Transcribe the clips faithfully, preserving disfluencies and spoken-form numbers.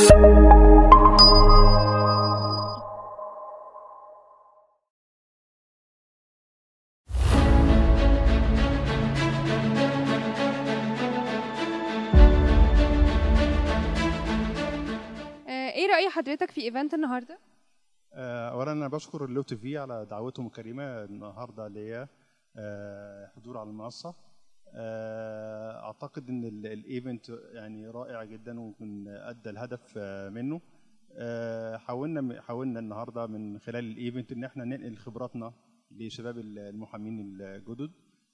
ايه رأي حضرتك في ايفنت النهارده؟ اولا انا بشكر اللو تي في على دعوتهم الكريمه النهارده ليا حضور على المنصه. اعتقد ان الايفنت يعني رائع جدا ومن ادى الهدف منه. حاولنا حاولنا النهارده من خلال الايفنت ان احنا ننقل خبراتنا لشباب المحامين الجدد،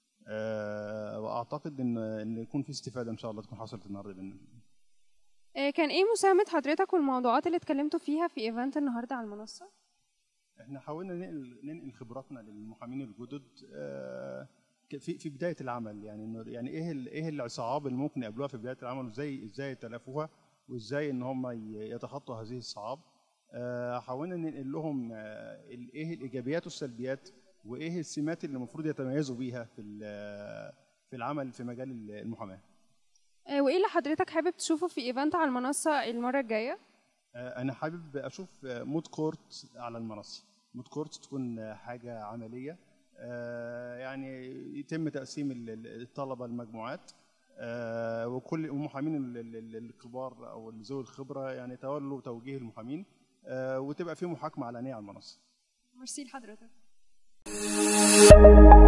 واعتقد ان ان يكون في استفاده ان شاء الله تكون حصلت النهارده منه. كان ايه مساهمة حضرتك والموضوعات اللي اتكلمتوا فيها في ايفنت النهارده على المنصة؟ احنا حاولنا ننقل ننقل خبراتنا للمحامين الجدد في في بدايه العمل، يعني يعني ايه ايه الصعاب اللي ممكن يقابلوها في بدايه العمل، وازاي ازاي يتلافوها، وازاي ان هم يتخطوا هذه الصعاب. حاولنا ننقل لهم ايه الايجابيات والسلبيات، وايه السمات اللي المفروض يتميزوا بيها في في العمل في مجال المحاماه. وايه اللي حضرتك حابب تشوفه في ايفنت على المنصه المره الجايه؟ انا حابب اشوف مود كورت على المنصه، مود كورت تكون حاجه عمليه، يعني يتم تقسيم الطلبه لمجموعات، وكل المحامين الكبار او ذوي الخبره يعني يتولوا توجيه المحامين، وتبقى في محاكمه علنيه على المنصه. ميرسي لحضرتك.